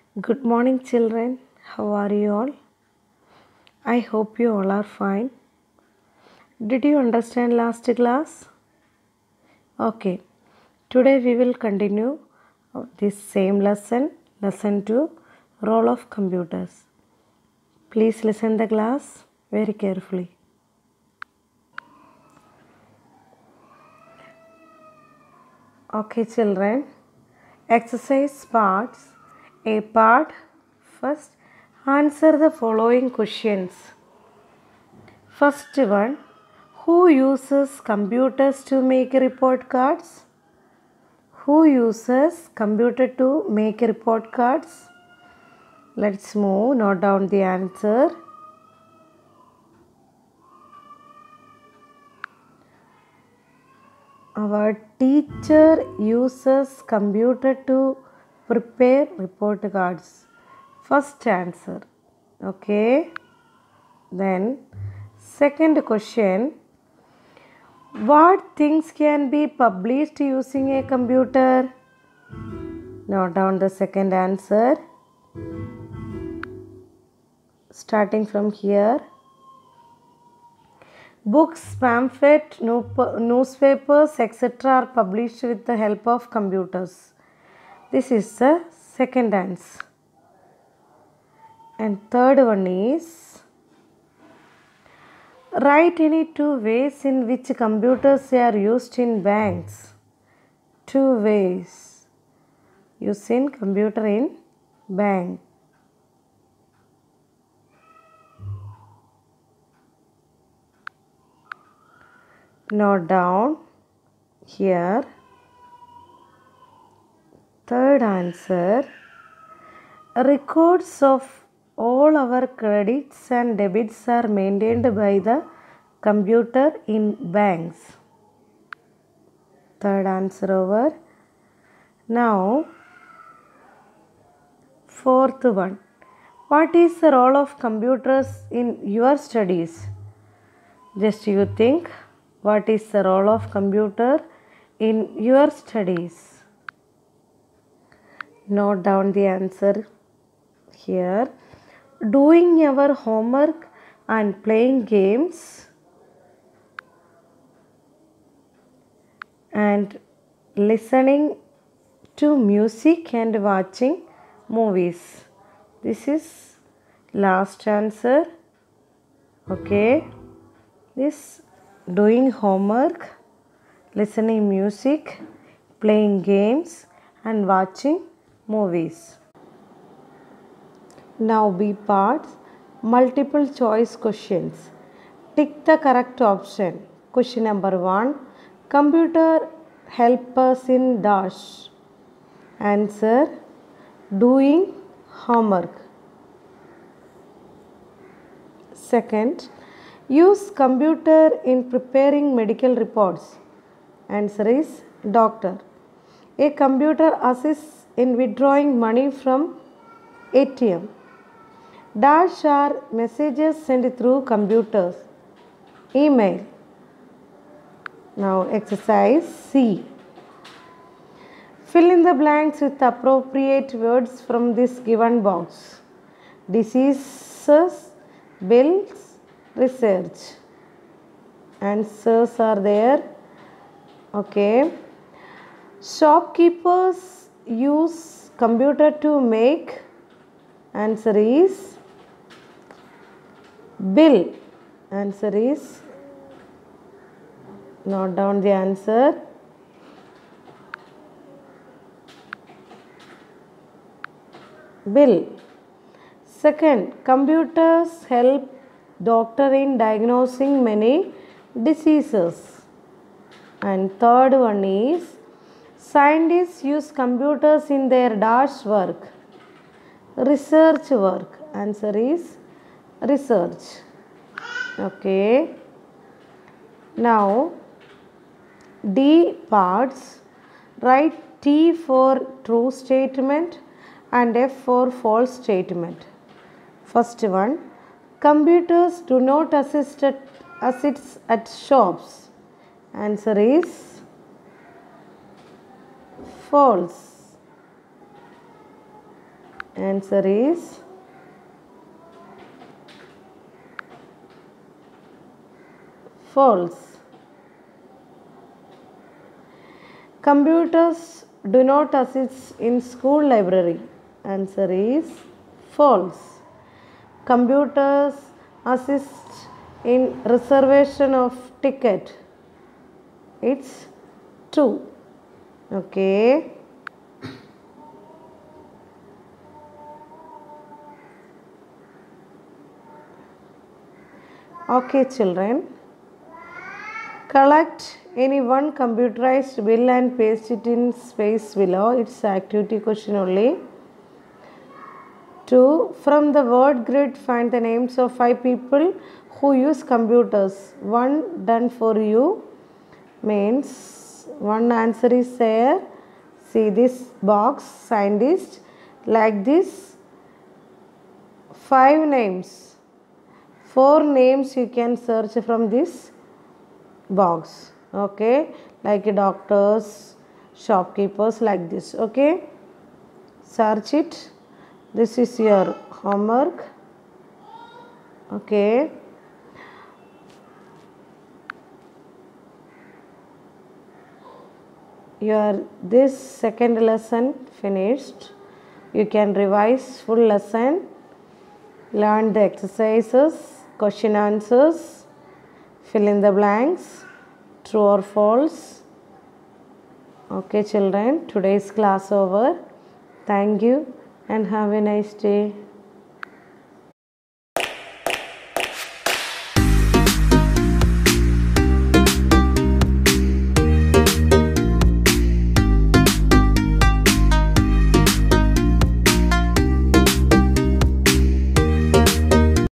Good morning, children. How are you all? I hope you all are fine. Did you understand last class? Okay. Today we will continue this same lesson 2, role of computers. Please listen the class very carefully. Okay, children. Exercise parts. A part. First, answer the following questions. First one, who uses computers to make report cards? Who uses computer to make report cards? Let's move, note down the answer. Our teacher uses computer to prepare report cards. First answer. Okay. Then second question. What things can be published using a computer? Note down the second answer. Starting from here. Books, pamphlets, newspapers, etc. are published with the help of computers. This is the second answer. And third one is, write any two ways in which computers are used in banks. Two ways using computer in bank. Note down here. Third answer, records of all our credits and debits are maintained by the computer in banks. Third answer over. Now, fourth one. What is the role of computers in your studies? Just you think, what is the role of computer in your studies? Note down the answer here. Doing our homework and playing games and listening to music and watching movies. This is last answer. Okay. This doing homework, listening music, playing games and watching movies. Now B parts, multiple choice questions. Tick the correct option. Question number 1, computer help us in dash. Answer, doing homework. Second, use computer in preparing medical reports. Answer is doctor. A computer assists in withdrawing money from ATM. Dash are messages sent through computers. Email. Now exercise C. Fill in the blanks with appropriate words from this given box. Diseases, bills, research. Answers are there. Okay. Shopkeepers use computer to make. Answer is bill. Answer is, note down the answer. Bill. Second, computers help doctor in diagnosing many diseases. And third one is, scientists use computers in their dash work. Research work. Answer is research. Okay. Now D parts, write T for true statement and F for false statement. First one, computers do not assist at shops. Answer is false. Answer is false. Computers do not assist in school library. Answer is false. Computers assist in reservation of ticket. It's true. Okay. Okay, children. Collect any one computerized bill and paste it in space below. It's activity question only. 2. From the word grid, find the names of 5 people who use computers. 1 done for you means one answer is there. See this box, scientist, like this. 5 names. 4 names you can search from this box. Okay, like doctors, shopkeepers, like this. Okay, search it. This is your homework. Okay, your this second lesson finished. You can revise full lesson, learn the exercises, question answers, fill in the blanks, true or false. Okay, children, today's class over. Thank you and have a nice day.